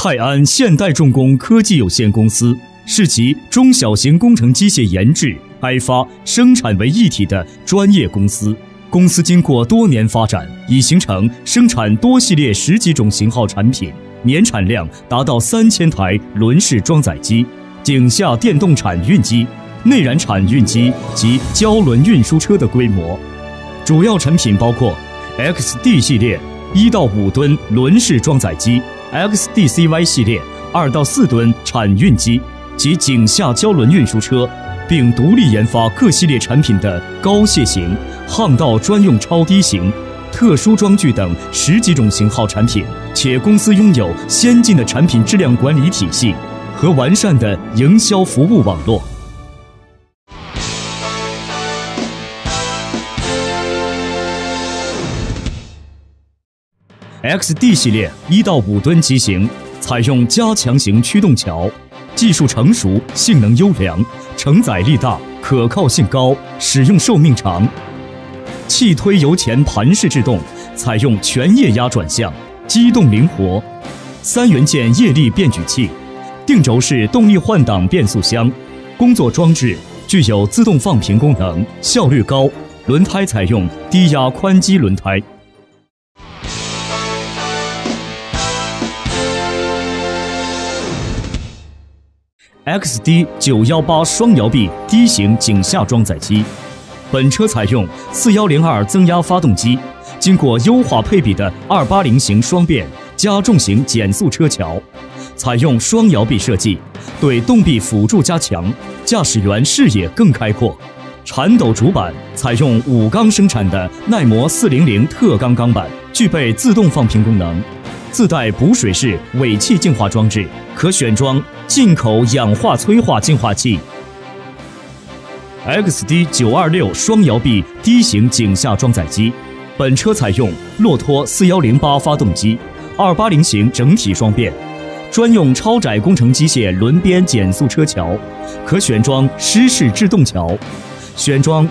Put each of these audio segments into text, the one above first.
泰安现代重工科技有限公司是集中小型工程机械研制、开发、生产为一体的专业公司。公司经过多年发展，已形成生产多系列10几种型号产品，年产量达到3000台轮式装载机、井下电动铲运机、内燃铲运机及胶轮运输车的规模。主要产品包括 XD 系列1到5吨轮式装载机、XDCY 系列2到4吨铲运机及井下胶轮运输车，并独立研发各系列产品的高械型、巷道专用超低型、特殊装具等10几种型号产品，且公司拥有先进的产品质量管理体系和完善的营销服务网络。XD 系列1到5吨机型采用加强型驱动桥，技术成熟，性能优良，承载力大，可靠性高，使用寿命长。气推油钳盘式制动，采用全液压转向，机动灵活。3元件液力变矩器，定轴式动力换挡变速箱。工作装置具有自动放平功能，效率高。轮胎采用低压宽基轮胎。XD 918双摇臂低型井下装载机，本车采用4102增压发动机，经过优化配比的280型双变加重型减速车桥，采用双摇臂设计，对动臂辅助加强，驾驶员视野更开阔。铲斗主板采用5缸生产的耐磨400特钢钢板，具备自动放平功能，自带补水式尾气净化装置，可选装进口氧化催化净化器。XD 926双摇臂低型井下装载机，本车采用骆驼4108发动机，280型整体双变，专用超窄工程机械轮边减速车桥，可选装湿式制动桥，选装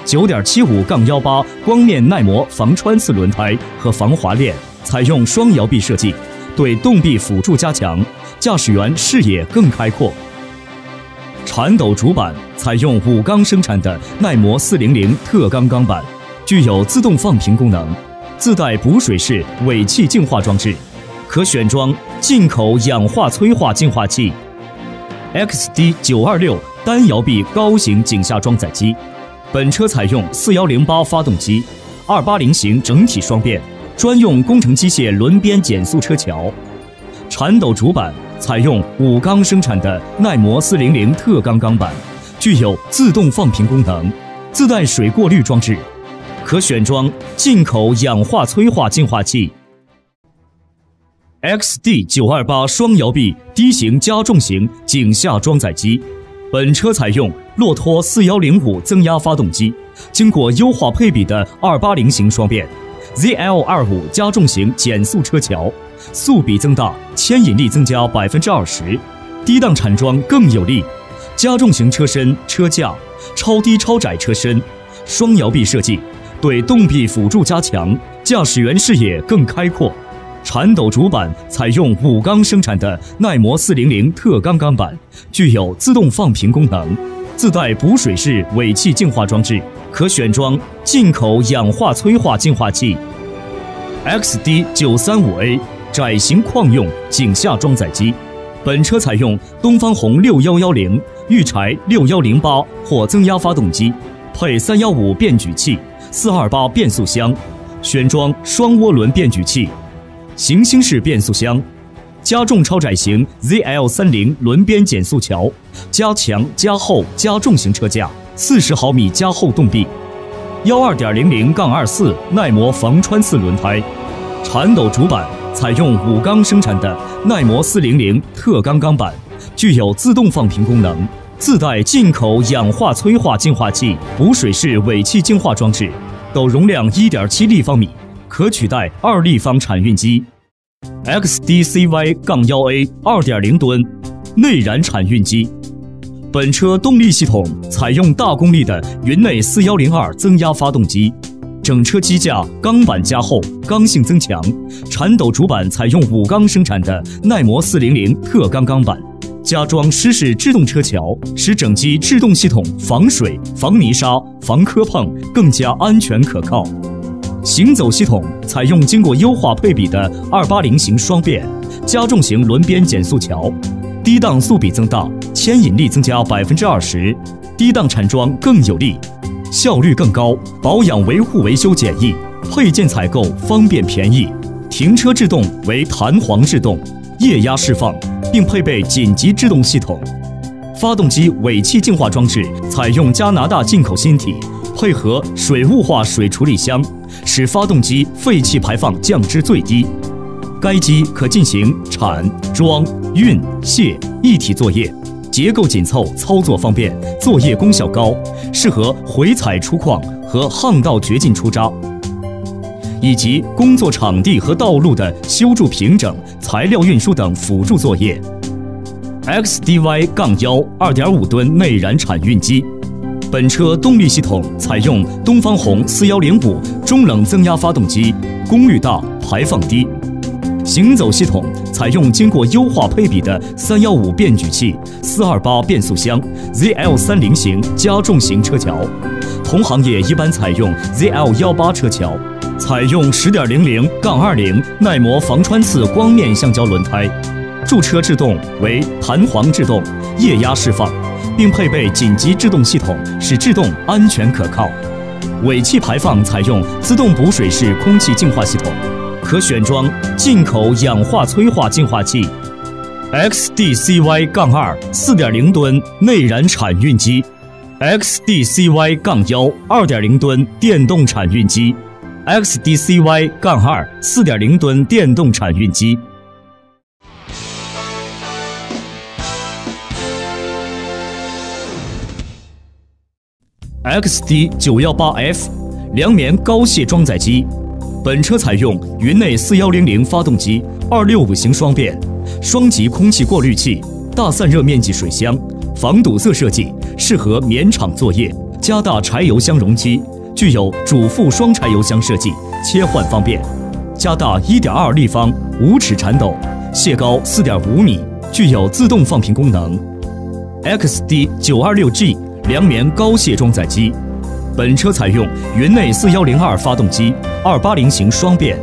9.75-18光面耐磨防穿刺轮胎和防滑链，采用双摇臂设计，对动臂辅助加强，驾驶员视野更开阔。铲斗主板采用5缸生产的耐磨400特钢钢板，具有自动放平功能，自带补水式尾气净化装置，可选装进口氧化催化净化器。XD 926单摇臂高型井下装载机，本车采用4108发动机，280型整体双变，专用工程机械轮边减速车桥。铲斗主板采用5缸生产的耐磨400特钢钢板，具有自动放平功能，自带水过滤装置，可选装进口氧化催化净化器。XD 928双摇臂低型加重型井下装载机，本车采用骆驼4105增压发动机，经过优化配比的280型双变 ZL25 加重型减速车桥，速比增大，牵引力增加20%，低档铲装更有力。加重型车身车架，超低超窄车身，双摇臂设计，对动臂辅助加强，驾驶员视野更开阔。铲斗主板采用5缸生产的耐磨400特钢钢板，具有自动放平功能，自带补水式尾气净化装置，可选装进口氧化催化净化器。XD 935A窄型矿用井下装载机，本车采用东方红6110、裕柴6108或增压发动机，配315变矩器、428变速箱，选装双涡轮变矩器、行星式变速箱，加重超窄型 ZL30 轮边减速桥，加强加厚加重型车架，40毫米加厚动臂，12.00-24耐磨防穿刺轮胎。铲斗主板采用5缸生产的耐磨400特钢钢板，具有自动放平功能，自带进口氧化催化净化器、补水式尾气净化装置，斗容量1.7立方米，可取代2立方铲运机。XDCY-1A 2.0吨内燃铲运机，本车动力系统采用大功率的云内4102增压发动机， 整车机架钢板加厚，刚性增强，铲斗主板采用5钢生产的耐磨400特钢钢板，加装湿式制动车桥，使整机制动系统防水、防泥沙、防磕碰更加安全可靠。行走系统采用经过优化配比的280型双变加重型轮边减速桥，低档速比增大，牵引力增加20%，低档铲装更有力，效率更高，保养维护维修简易，配件采购方便便宜。停车制动为弹簧制动，液压释放，并配备紧急制动系统。发动机尾气净化装置采用加拿大进口芯体，配合水雾化水处理箱，使发动机废气排放降至最低。该机可进行铲、装、运、卸一体作业，结构紧凑，操作方便，作业功效高，适合回采出矿和巷道掘进出渣，以及工作场地和道路的修筑平整、材料运输等辅助作业。XDY-1 2.5吨内燃铲运机。本车动力系统采用东方红4105中冷增压发动机，功率大，排放低。行走系统采用经过优化配比的315变矩器、428变速箱、ZL30型加重型车桥，同行业一般采用 ZL18车桥，采用10.00-20耐磨防穿刺光面橡胶轮胎，驻车制动为弹簧制动，液压释放，并配备紧急制动系统，使制动安全可靠。尾气排放采用自动补水式空气净化系统，可选装进口氧化催化净化器。XDCY-2 4.0吨内燃铲运机。XDCY-1 2.0吨电动铲运机。XDCY-2 4.0吨电动铲运机。XD918F 梁棉高卸装载机。本车采用云内4100发动机265型双变，双级空气过滤器，大散热面积水箱，防堵塞设计，适合绵场作业。加大柴油箱容积，具有主副双柴油箱设计，切换方便。加大1.2立方无齿铲斗，卸高4.5米，具有自动放平功能。XD926G 梁棉高卸装载机。本车采用云内4102发动机280型双变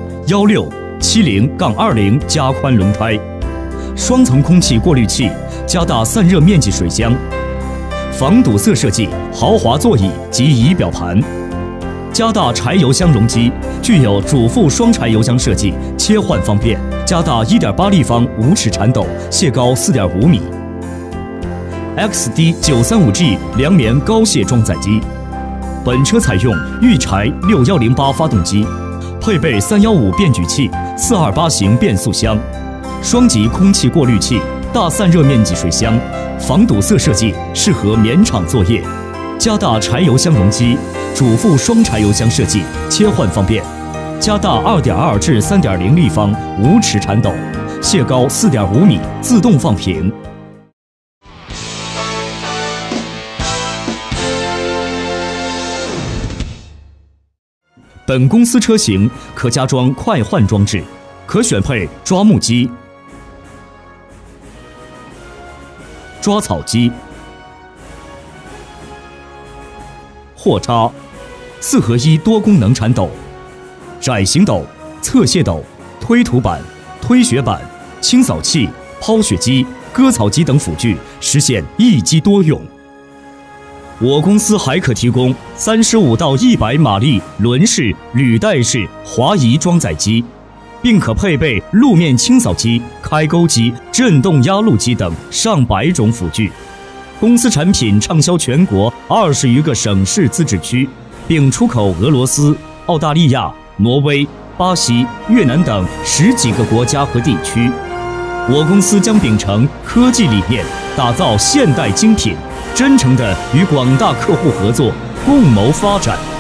1670-20加宽轮胎，双层空气过滤器，加大散热面积水箱，防堵塞设计，豪华座椅及仪表盘。加大柴油箱容积，具有主副双柴油箱设计，切换方便。加大1.8立方无齿铲斗，卸高4.5米。XD935G 梁棉高卸装载机。本车采用裕柴6108发动机，配备315变矩器、428型变速箱，双级空气过滤器，大散热面积水箱，防堵塞设计，适合绵场作业。加大柴油箱容积，主副双柴油箱设计，切换方便。加大2.2至3.0立方无齿铲斗，卸高4.5米，自动放平。本公司车型可加装快换装置，可选配抓木机、抓草机、货叉、4合1多功能铲斗、窄型斗、侧卸斗、推土板、推雪板、清扫器、抛雪机、割草机等辅具，实现一机多用。我公司还可提供35到100马力轮式、履带式滑移装载机，并可配备路面清扫机、开钩机、震动压路机等上百种辅具。公司产品畅销全国20余个省市自治区，并出口俄罗斯、澳大利亚、挪威、巴西、越南等10几个国家和地区。我公司将秉承科技理念，打造现代精品，真诚地与广大客户合作，共谋发展。